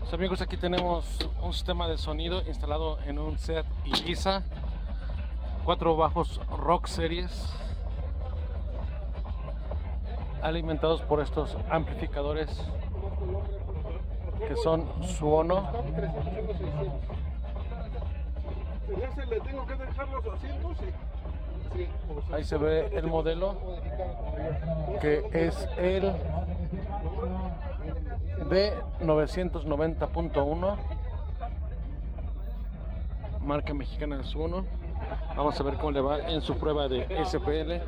Pues amigos, aquí tenemos un sistema de sonido instalado en un Seat Ibiza, 4 bajos Rock Series, alimentados por estos amplificadores que son Suono. ¿Le tengo que dejar los asientos? Sí. Ahí se ve el modelo, que es el B990.1, marca mexicana de Suono. Vamos a ver cómo le va en su prueba de SPL.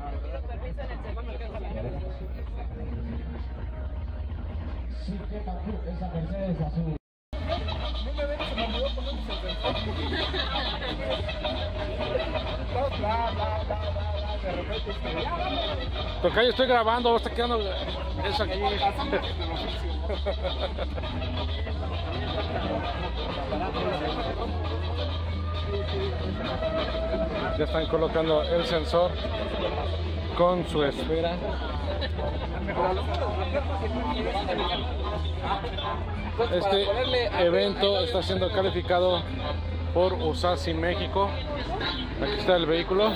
Tocayo, estoy grabando, está quedando eso aquí. Ya están colocando el sensor con su esfera. Este evento está siendo calificado por USASI México. Aquí está el vehículo,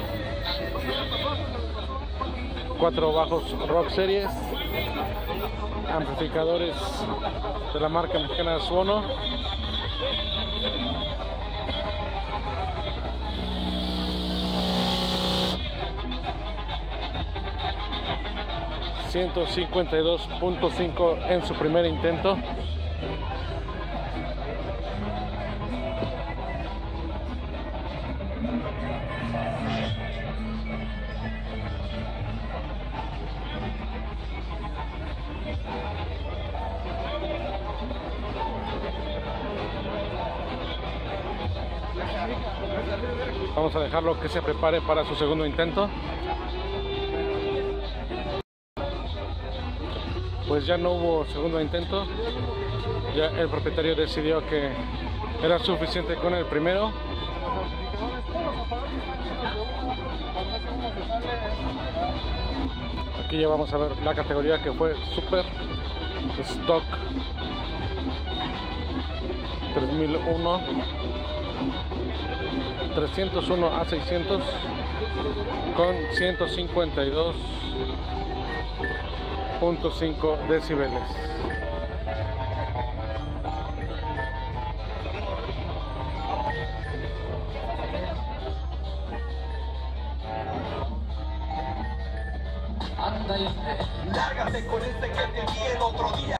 4 bajos Rock Series, amplificadores de la marca mexicana de Suono. $152.5 en su primer intento. Vamos a dejarlo que se prepare para su segundo intento. Pues ya no hubo segundo intento, ya el propietario decidió que era suficiente con el primero. Aquí ya vamos a ver la categoría, que fue Super Stock 3001, 301 a 600 con 152.5 decibeles. Lárgate con este que te vi el otro día.